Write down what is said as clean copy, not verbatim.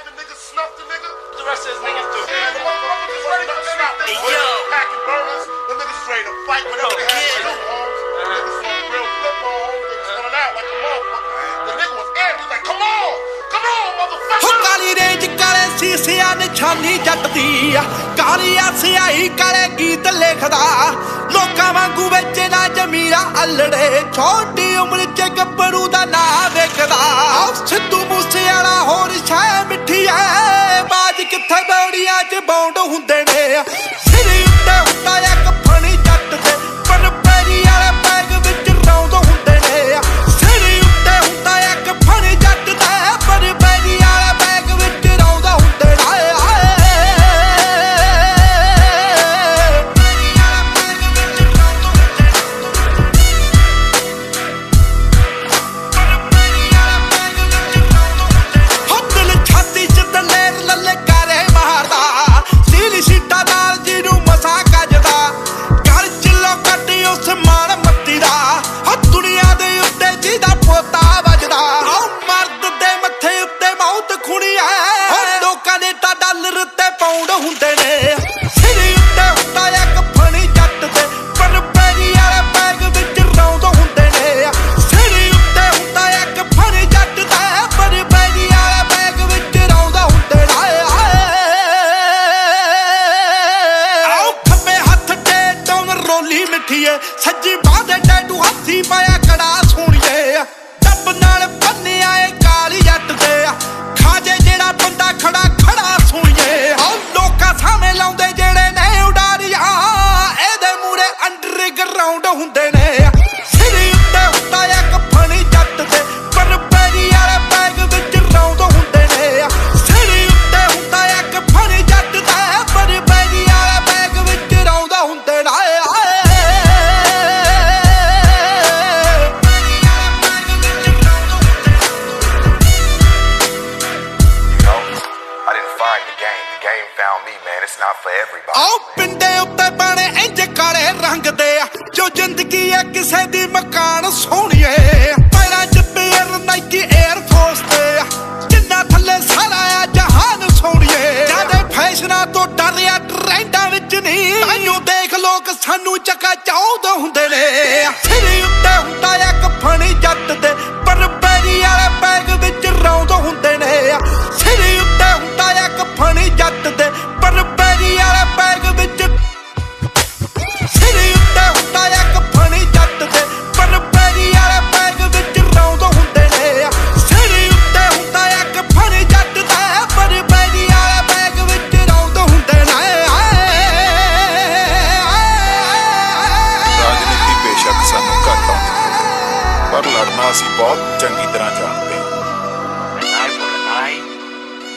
the nigga snuffed the nigga. The rest of his niggas do. Yeah, the motherfuckers just ready to snap. Hey, yo. Packing burners. The niggas ready to fight whatever they had to do, homes. The niggas on the real flip mode, homes. They was coming out like a motherfucker. The nigga was amped. He was like, come on, motherfucker. हो काली range काले शीशिया निशानी जट दी काली सियाही काले गीत लिखदा लोकां वांगू बेचे ना जमीरा अल्लड़े छोटी उम्र च गब्बरू दा ना वेखदा सिद्धू मूसेवाला होर शै मिठी ऐ बाज किथे बौड़ियां च बौंड हुंदे ने सिर उत्ते हुंदा इक फणी जट दे पर पैरी वाले बैग विच रौंद हुंदे ने सिर उत्ते हुंदा इक फणी जट दे पर पैरी वाले बैग विच रौंद हुंदे ने सज्जी बांह दे टैटू हत्थी पाया कड़ा सोहणीए टप नाल बन्निया ए काली जट दे खाजे जेड़ा बंदा खड़ा खड़ा सोहणीए लोकां सामे लाउंदे जेड़े ने उडारियां एदे मूरे अंडरग्राउंड हुंदे ने सिर उत्ते हुंदा इक फणी जट दे पर पैरी वाले बैग विच रौंद हुंदे ने सिर उत्ते हुंदा इक फणी जट दे पर पैरी वाले बैग विच रौंद हुंदे ने Found me, man. It's not for everybody. आओ पिंडे उत्ते बने इंज काले रंग दे जो जिंदगी है किसे दी मकान सोहणीए पैरां च पेयर नाइकी एयर फोर्स दे जिन्ना थल्ले सारा आ जहान सोहणीए जादे फैशनां तो डरिया ट्रेंडां विच नहीं ताइयों देख लोक सानू चका चाउंद हुंदे ने सिर उत्ते हुंदा इक फणी जट दे पर पैरी वाले बैग विच रौंद हुंदे ने सिर उत्ते हुंदा इक फणी जट दे पर पैरी वाले बैग विच सिर उत्ते हुंदा इक फणी जट दे पर पैरी वाले बैग विच रौंद हुंदे ने सिर उत्ते हुंदा इक फणी जट दे पर पैरी वाले बैग विच रौंद हुंदे ने राजनीति बेशक सानू घट आउंदी पर लड़ना असीं बहुत चंगी तरह जानते हैं।